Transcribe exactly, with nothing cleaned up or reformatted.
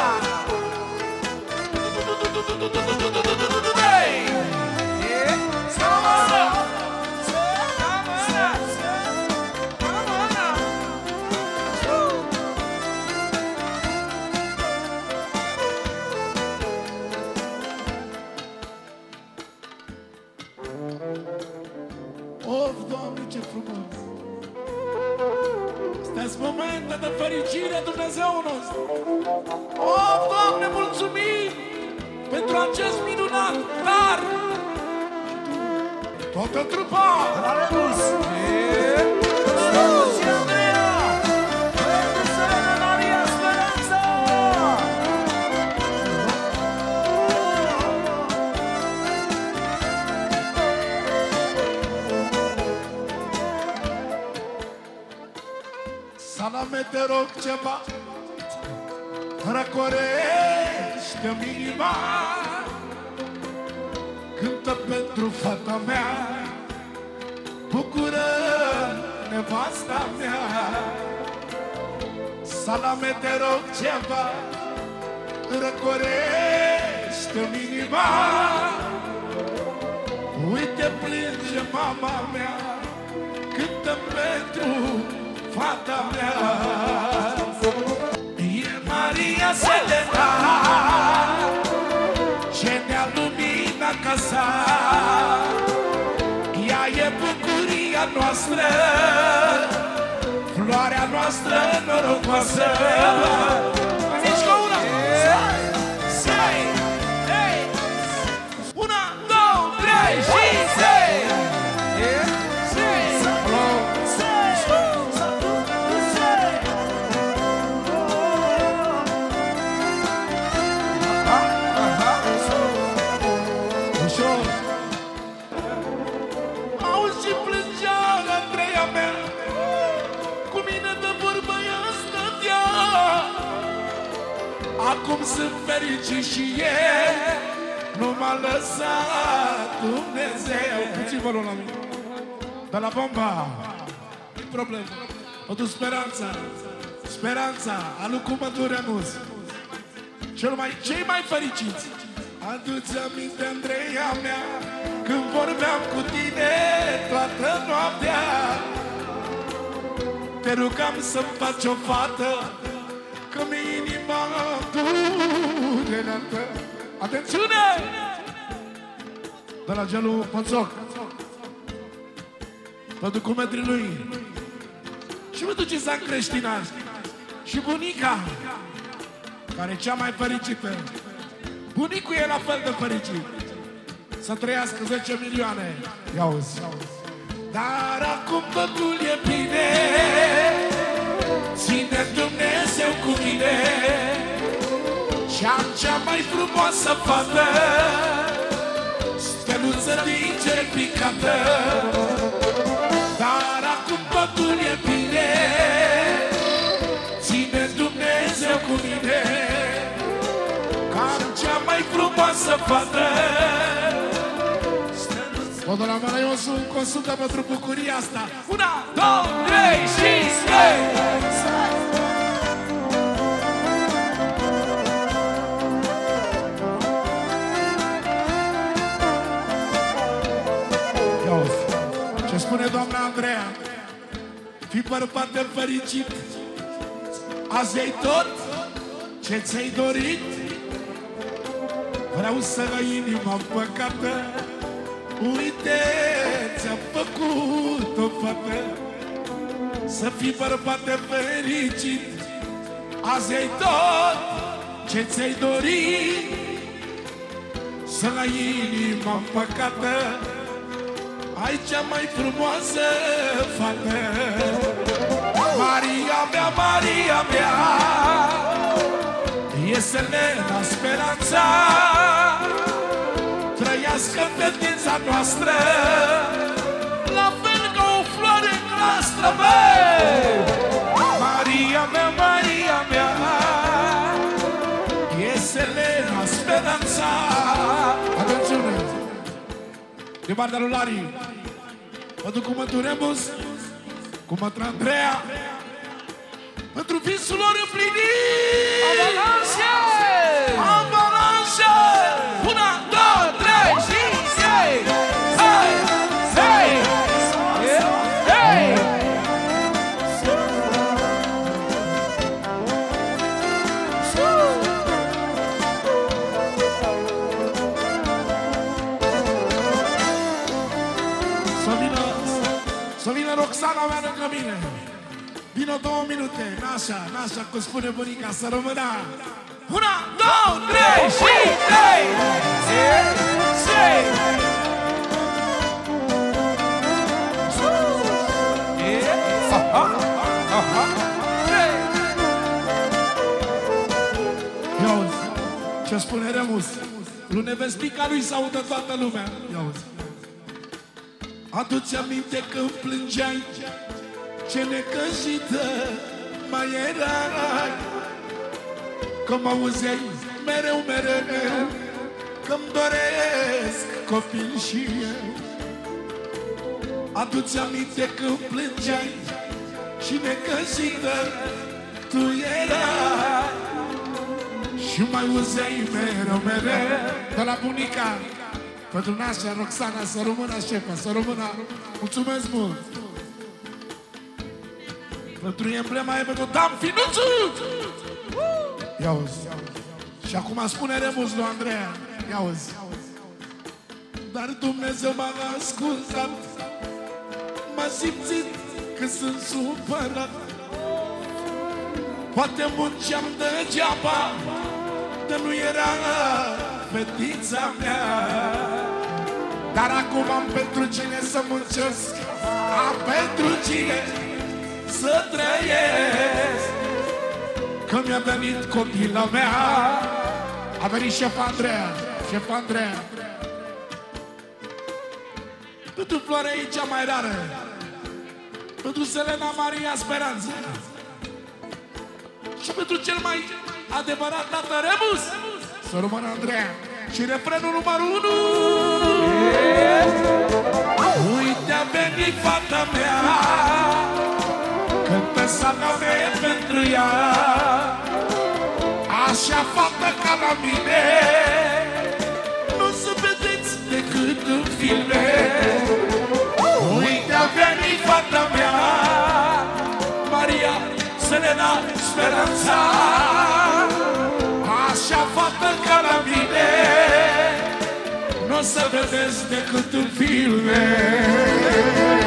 Of, Doamne, ce frumos! Astea-s momente de fericire, Dumnezeu nostru! Of, Doamne, mulțumim pentru acest minunat dar! Toată trupa! Aleluia! Saluți, Andreea! Pentru Serena Maria Speranța! Salame, te rog ceva, răcorește-mi inima, cântă pentru fata mea, bucură nevasta mea. Salame, te rog ceva, răcorește-mi inima, uite plânge mama mea, cântă pentru fata mea. E Maria Selena ce ne-a luminat casa, ea e bucuria noastră, floarea noastră norocoasă. Zici că una, sei, hey, una, două, trei și sei. Auzi și plângea Andreea mea, cu mine de vorbă ea stătea. Acum sunt fericit și eu, nu m-a lăsat Dumnezeu. Puțin vă rog la mine, de la Bomba, nu-i problemă. O duc Speranța, Speranța, alu cu Măduremus, cel mai, cei mai fericiți. Adu-ți aminte, Andreea mea, când vorbeam cu tine toată noaptea, te rugam să-mi faci o fată, că mi-e inima durerea. Atențiune! De la Gelu Poțoc, pe documentrii lui, și mă duce San Creștina, și bunica, care e cea mai fericită. Bunicul e la fel de fericit, să trăiască zece milioane. Ia-uzi. Dar acum totul e bine, ține Dumnezeu cu mine, și-am cea mai frumoasă fată, steluță din cer picată. Dar acum totul e bine, ține Dumnezeu cu mine, am cea mai frumoasă fată. O de la Maraiosu, consultă pentru bucuria asta. Una, două, trei și trei! Ia-uzi, ce spune doamna Andreea, fii bărbat de fericit, azi ai tot ce ți-ai dorit. Vreau să ai inima păcată, uite, ți-am făcut o fată. Să fii bărbat de fericit, azi ai tot ce ți-ai dorit. Să ai inima păcată, ai cea mai frumoasă fată. Maria mea, Maria mea, e Selena Speranța, trăiască fetița noastră, la fel ca o floare noastră, băi! Maria mea, Maria mea, e Selena Speranța. Atențiune! Din partea lui Lari, mă duc cu Măduremus, cu Mătra Andreea, pentru visul lor împlinit! Avalanșe! lângă mine. Vino două minute, nașa, nașa, cum spune bunica, să rămână. Una, două, trei și trei! Ia auzi, ce spune Remus? Lui Nevestica lui să audă toată lumea. Ia auzi. Adu-ți aminte când plângeai, ce necăjită mai erai, că mă auzeai mereu, mereu, că-mi doresc copil și eu. Adu-ți aminte când plângeai și necăjită tu erai, și mai auzeai mereu, mereu, de la bunica. Pentru nașa, Roxana, să rămână șefa, să rămână. Mulțumesc mult! Pentru emblema e pentru Dan Finuțu! Ia auzi. Și acum spune Remus lui Andreea. Ia auzi. Dar Dumnezeu m-a ascultat, m-a simțit că sunt supărat. Poate munceam degeaba, dar nu era fetița mea. Dar acum am pentru cine să muncesc, am pentru cine să trăiesc, că mi-a venit copila mea. A venit șefa Andreea, șefa Andreea. Pentru Florea e cea mai rară, pentru Selena Maria Speranță și pentru cel mai adevărat tată Remus, să rămână Andreea. Și refrenul numărul unu. Uite a venit fata mea, cântă salame pentru ea, așa fată ca la mine nu se vedeți decât în filme. Uite a venit fata mea, Maria Selena Speranța, așa fată ca la mine nu o să vedeți decât în filme.